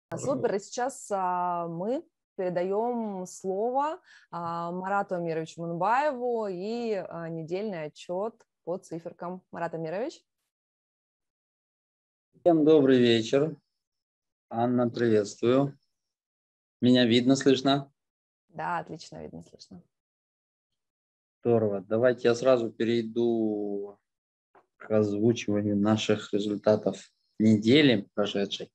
Супер. И сейчас мы передаем слово Марату Амировичу Мунбаеву и недельный отчет по циферкам. Марат Амирович. Всем добрый вечер. Анна, приветствую. Меня видно, слышно? Да, отлично видно, слышно. Здорово. Давайте я сразу перейду к озвучиванию наших результатов недели прошедшей.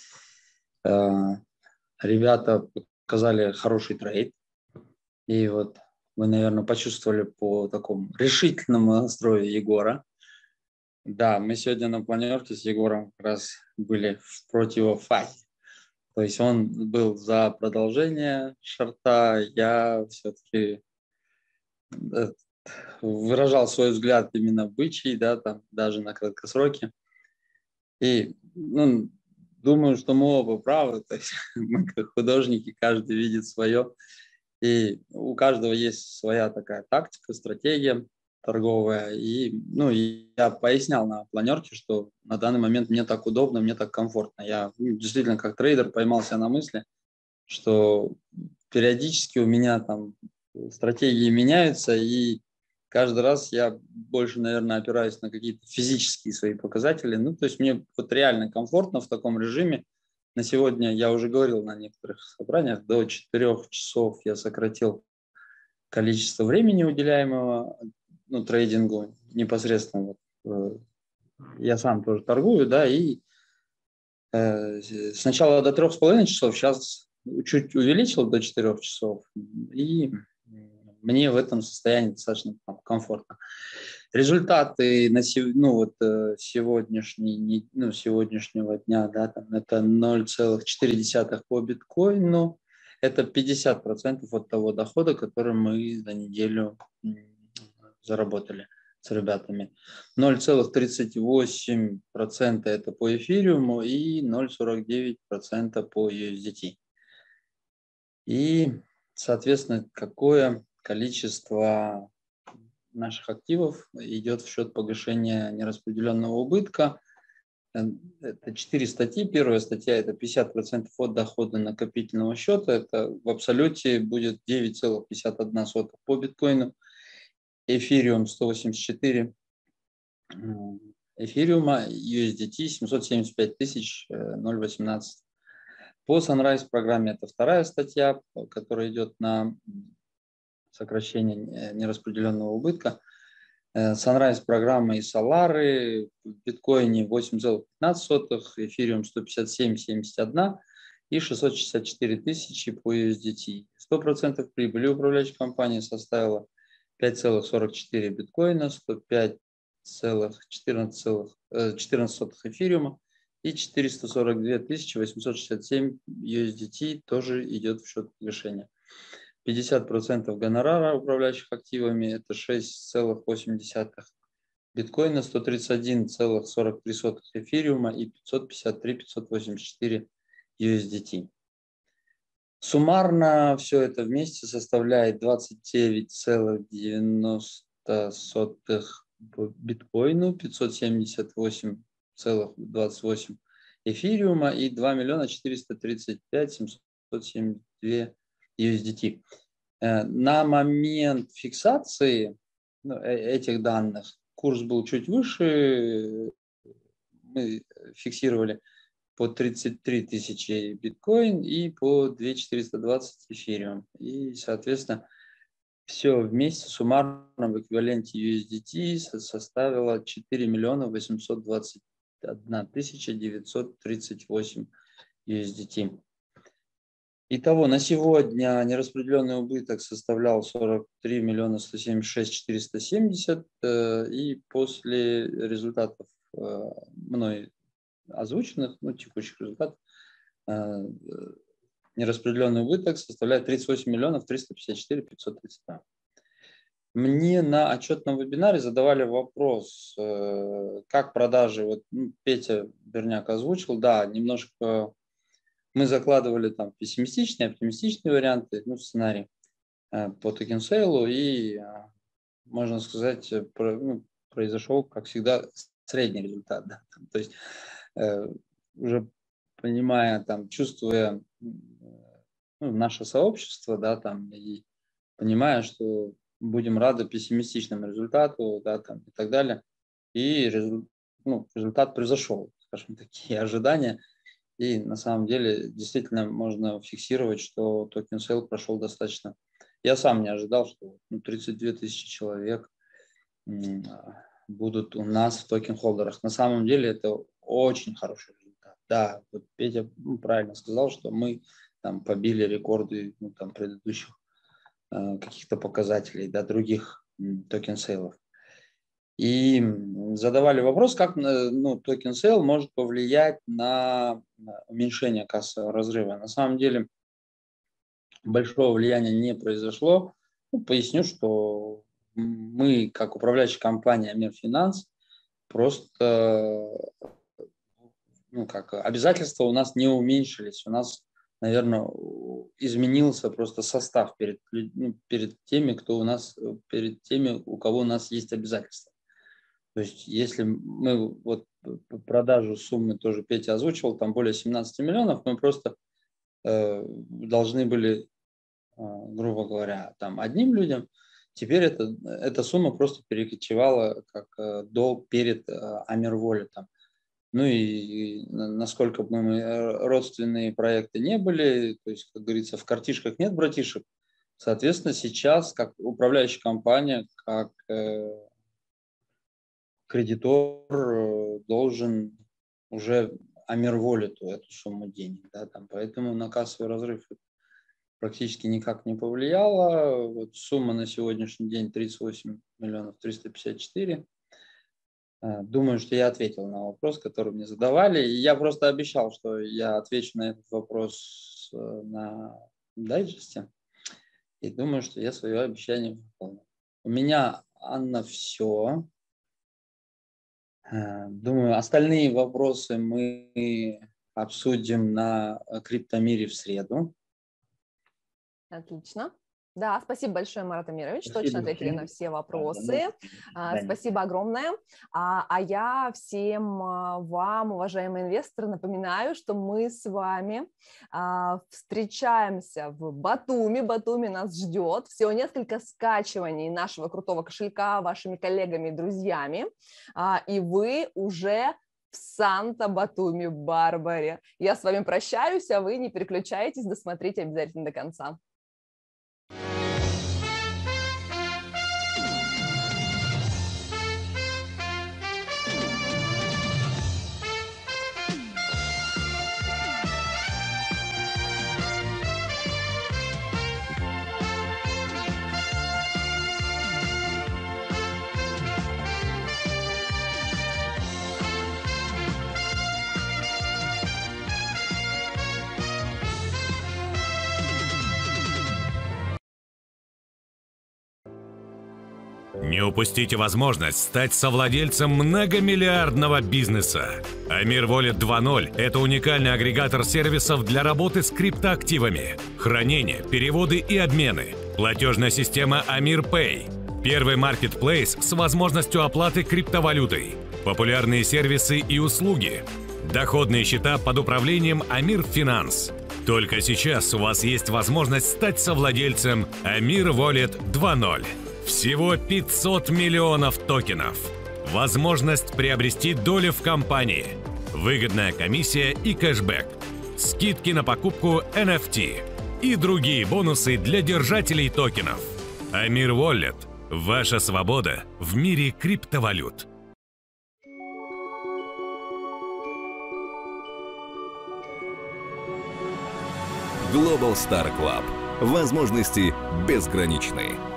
Ребята показали хороший трейд. И вот вы, наверное, почувствовали по такому решительному настрою Егора. Да, мы сегодня на планерке с Егором как раз были в противофазе. То есть он был за продолжение шорта, я все-таки выражал свой взгляд именно бычий, да, там даже на краткосроке. И думаю, что мы оба правы, то есть мы как художники, каждый видит свое. И у каждого есть своя такая тактика, стратегия торговая. И я пояснял на планерке, что на данный момент мне так удобно, мне так комфортно. Я действительно как трейдер поймался на мысли, что периодически у меня там стратегии меняются, и каждый раз я больше, наверное, опираюсь на какие-то физические свои показатели. То есть мне вот реально комфортно в таком режиме. На сегодня, я уже говорил на некоторых собраниях, до 4 часов я сократил количество времени, уделяемого трейдингу непосредственно. Я сам тоже торгую, да, и сначала до 3,5 часов, сейчас чуть увеличил до 4 часов, и мне в этом состоянии достаточно комфортно. Результаты на сегодняшнего дня, да, там, это 0,4 по биткоину, это 50% от того дохода, который мы за неделю заработали с ребятами. 0,38% это по эфириуму и 0,49% по USDT. И, соответственно, какое количество наших активов идет в счет погашения нераспределенного убытка. Это 4 статьи. Первая статья – это 50% от дохода накопительного счета. Это в абсолюте будет 9,51 по биткоину. Эфириум 184 эфириума, USDT 775 018. По Sunrise программе это вторая статья, которая идет на сокращение нераспределенного убытка. Sunrise программа и Солары в биткоине 8,15, эфириум 157,71 и 664 тысячи по USDT. 100% прибыли управляющей компании составила 5,44 биткоина, 105,14 эфириума и 442 867 USDT тоже идет в счет погашения. 50% гонорара управляющих активами – это 6,8 биткоина, 131,43 эфириума и 553 584 USDT. Суммарно все это вместе составляет 29,90 биткоину, 578,28 эфириума и 2 435 772 USDT. На момент фиксации этих данных курс был чуть выше, мы фиксировали по 33 тысячи биткоин и по 2420 эфириум. И, соответственно, все вместе суммарно в эквиваленте USDT составило 4 821 938 USDT. Итого на сегодня нераспределенный убыток составлял 43 176 470, и после результатов мной озвученных, текущих результатов, нераспределенный убыток составляет 38 354 532. Мне на отчетном вебинаре задавали вопрос, как продажи, Петя Берняк озвучил, да, немножко мы закладывали там пессимистичные, оптимистичные варианты, сценарий по токен-сейлу, и, можно сказать, произошел, как всегда, средний результат. Да. То есть уже понимая, там, чувствуя наше сообщество, да, там, и понимая, что будем рады пессимистичному результату, да, там, и так далее. И результат превзошел, скажем, такие ожидания. И на самом деле действительно можно фиксировать, что токен сейл прошел достаточно. Я сам не ожидал, что 32 тысячи человек будут у нас в токен-холдерах. На самом деле это очень хороший результат. Да, вот Петя правильно сказал, что мы там побили рекорды там, предыдущих каких-то показателей, да, других токен-сейлов. И задавали вопрос, как токен-сейл может повлиять на уменьшение кассового разрыва. На самом деле большого влияния не произошло. Поясню, что мы, как управляющая компания Амир Финанс, просто обязательства у нас не уменьшились. У нас, наверное, изменился просто состав перед теми, у кого у нас есть обязательства. То есть, если мы продажу суммы тоже Петя озвучивал, там более 17 миллионов, мы просто должны были, грубо говоря, там одним людям. Теперь эта сумма просто перекочевала перед Амир Wallet. Ну и насколько бы мы родственные проекты не были, то есть, как говорится, в картишках нет братишек, соответственно, сейчас, как управляющая компания, как кредитор должен уже Амир Wallet эту сумму денег. Да, там, поэтому на кассовый разрыв практически никак не повлияло. Вот сумма на сегодняшний день 38 миллионов 354. Думаю, что я ответил на вопрос, который мне задавали. И я просто обещал, что я отвечу на этот вопрос на дайджесте. И думаю, что я свое обещание выполнил. У меня, Анна, все. Думаю, остальные вопросы мы обсудим на Криптомире в среду. Отлично. Да, спасибо большое, Марат Амирович. Спасибо. Точно ответили на все вопросы. Спасибо огромное. А я всем вам, уважаемые инвесторы, напоминаю, что мы с вами встречаемся в Батуми. Батуми нас ждет. Всего несколько скачиваний нашего крутого кошелька вашими коллегами и друзьями. И вы уже в Санта-Батуми-Барбаре. Я с вами прощаюсь, а вы не переключайтесь, досмотрите обязательно до конца. Не упустите возможность стать совладельцем многомиллиардного бизнеса. Амир Wallet 2.0 – это уникальный агрегатор сервисов для работы с криптоактивами, хранения, переводы и обмены, платежная система Amir Pay, первый маркетплейс с возможностью оплаты криптовалютой, популярные сервисы и услуги, доходные счета под управлением Амир Финанс. Только сейчас у вас есть возможность стать совладельцем Amir Wallet 2.0. Всего 500 миллионов токенов. Возможность приобрести долю в компании. Выгодная комиссия и кэшбэк. Скидки на покупку NFT. И другие бонусы для держателей токенов. Amir Wallet. Ваша свобода в мире криптовалют. Global Star Club. Возможности безграничны.